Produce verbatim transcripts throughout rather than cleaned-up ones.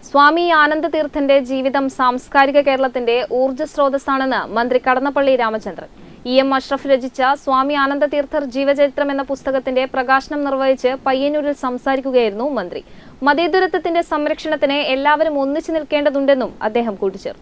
സ്വാമി ആനന്ദതീർത്ഥന്റെ ജീവിതം സാംസ്കാരിക കേരളത്തിന്റെ ഊർജ്ജസ്രോതസ്സാണെന്ന് മന്ത്രി കടന്നപ്പള്ളി രാമചന്ദ്രൻ. ഇ എം അഷ്റഫ് രചിച്ച സ്വാമി ആനന്ദതീർത്ഥർ ജീവചരിത്രം എന്ന പുസ്തകത്തിന്റെ പ്രകാശനം നിർവഹിച്ച് പയ്യന്നൂരിൽ സംസാരിക്കുകയായിരുന്നു മന്ത്രി. മതേതരത്വത്തിന്റെ സംരക്ഷണത്തിന് എല്ലാവരും ഒന്നിച്ചു നിൽക്കേണ്ടതുണ്ടെന്നും അദ്ദേഹം കൂട്ടിച്ചേർത്തു.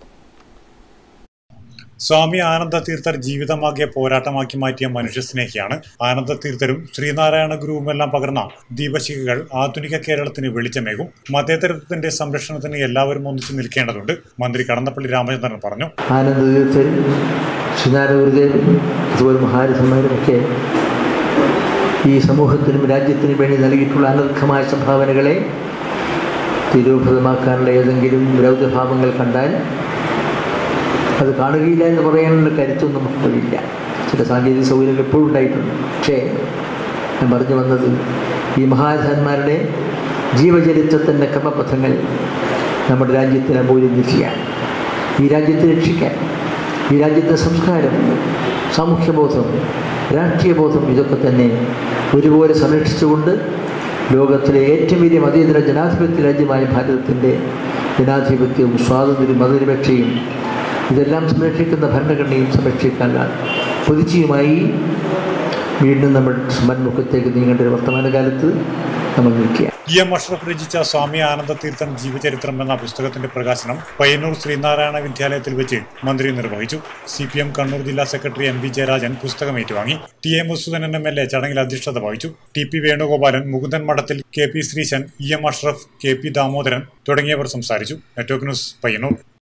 സ്വാമി ആനന്ദതീർത്ഥർ ജീവിതമാകിയ പോരാട്ടമാക്കി മാറ്റിയ മനുഷ്യസ്നേഹിയാണ്. ആനന്ദതീർത്ഥരും ശ്രീനാരായണ ഗുരുവുമെല്ലാം പകർന്ന ദീപശിഖകൾ ആധുനിക കേരളത്തിന് വെളിച്ചമേകും. മതേതരത്വത്തിന്റെ സംരക്ഷണത്തിന് എല്ലാവരും ഒന്നിച്ചു നിൽക്കേണ്ടതുണ്ട്, മന്ത്രി കടന്നപ്പള്ളി രാമചന്ദ്രൻ പറഞ്ഞു. ആനന്ദതീർത്ഥരും ശ്രീനാരായണഗുരുദേവരും അതുപോലെ മഹാരഥന്മാരുമൊക്കെ ഈ സമൂഹത്തിനും രാജ്യത്തിനും വേണ്ടി നൽകിയിട്ടുള്ള അനർഘമായ സംഭാവനകളെ തിരോഭതമാക്കാനുള്ള ഏതെങ്കിലും വിരോധഭാവങ്ങൾ കണ്ടാൽ അത് കാണുകയില്ല എന്ന് പറയാനുള്ള കരുത്തൊന്നും നമുക്കില്ല. ചില സാങ്കേതിക സൗകര്യങ്ങൾ എപ്പോഴും ഉണ്ടായിട്ടുണ്ട്. പക്ഷേ ഞാൻ പറഞ്ഞു വന്നത് ഈ മഹാരഥന്മാരുടെ ജീവചരിത്രത്തിൻ്റെ ക്രമപഥങ്ങൾ നമ്മുടെ രാജ്യത്തിന് അമൂല്യനിധിയാണ്. ഈ രാജ്യത്തെ രക്ഷിക്കാൻ, ഈ രാജ്യത്തെ സംസ്കാരം, സാമൂഹ്യബോധം, രാഷ്ട്രീയബോധം ഇതൊക്കെ തന്നെ ഒരുപോലെ സംരക്ഷിച്ചുകൊണ്ട് ലോകത്തിലെ ഏറ്റവും വലിയ മതേതര ജനാധിപത്യ രാജ്യമായ ഭാരതത്തിൻ്റെ ജനാധിപത്യവും സ്വാതന്ത്ര്യവും മതനിരപേക്ഷയും ഇതെല്ലാം സംരക്ഷിക്കുന്ന ഭരണഘടനയും സംരക്ഷിക്കാനാണ് പൊതുച്ചിയുമായി വീണ്ടും നമ്മൾ സന്മുഖത്തേക്ക് നീങ്ങേണ്ട ഒരു വർത്തമാനകാലത്ത് നമ്മൾ നിൽക്കുക. ഇ എം അഷ്റഫ് രചിച്ച സ്വാമി ആനന്ദതീർത്ഥൻ ജീവചരിത്രം എന്ന പുസ്തകത്തിന്റെ പ്രകാശനം പയ്യന്നൂർ ശ്രീനാരായണ വിദ്യാലയത്തിൽ വെച്ച് മന്ത്രി നിർവഹിച്ചു. സി പി എം കണ്ണൂർ ജില്ലാ സെക്രട്ടറി എം വി ജയരാജൻ പുസ്തകം ഏറ്റുവാങ്ങി. T A Madhusoodanan M L A ചടങ്ങിൽ അധ്യക്ഷത വഹിച്ചു. T P Venugopalan, Mukundan Madathil, K P Sreesan, E M Ashraf, K P Damodaran തുടങ്ങിയവർ സംസാരിച്ചു. Network news, Payyanur.